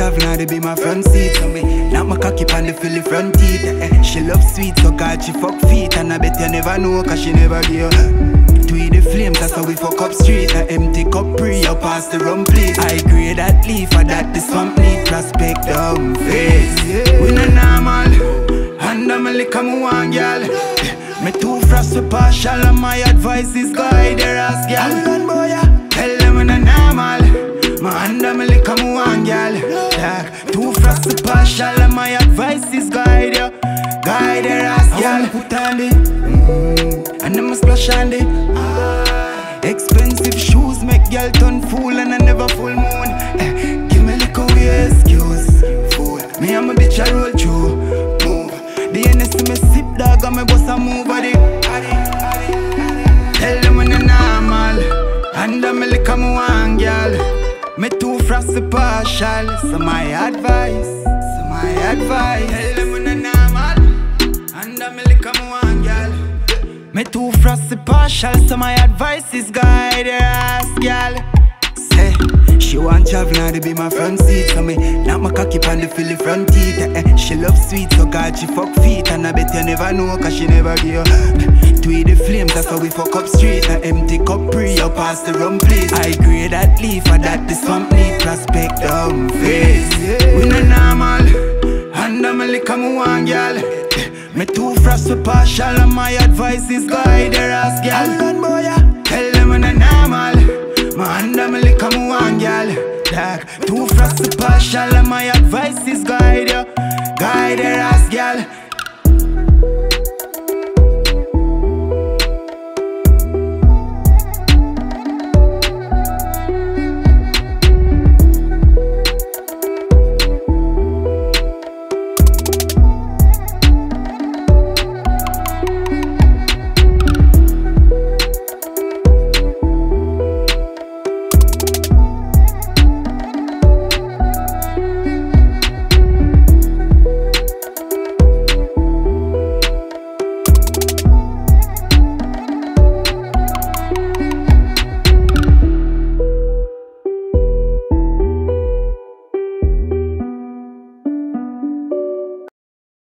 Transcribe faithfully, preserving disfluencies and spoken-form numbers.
travel and they be my front seat. So me, not my cocky pan the fill the front teeth. eh. She love sweet, so God she fuck feet. And I bet you never know, cause she never give. Tweet the flames, that's how we fuck up street. A empty cup pre, you pass the rum please. I grade that leaf, for that the swamp need. Prospect down face. We no normal, and I'm a lick of my one girl. Me too frost for partial, and my advice is guide your ass girl. Tell them we no normal, my hand I'm a lick of my one girl. Too frost for partial, and my advice is guide you. Guide your ass girl. Put on it, mm, and I'm a splash on it. ah. Expensive shoes make girl turn fool, and I never full moon. eh, Give me a little way excuse, fool. Me and my bitch I roll through, move. The N S me sip dog and me boss a move at it. Tell them when you're normal, and I'm a lick of my one girl. Me too frosty partial, so my advice, so my advice. Tell them when you're normal, and I'm a lick of my one girl. Me too frosty partial, so my advice is guide your ass, girl. Say, she want travel and they be my front seat. So me, not my cocky pan the fill the front teeth. eh, eh. She love sweet, so God she fuck feet. And I bet you never know, cause she never give. Tweet the flames, that's how we fuck up street. A empty cup pre, you pass the rum please. I grade that leaf, for that the swamp need. Prospect down face. We no normal, and I'm a lick of my one girl. Me too frost for partial, and my advice is guide your ass girl. Tell them when I'm normal, my hand I'm a lick of my one girl. Too frost for partial, and my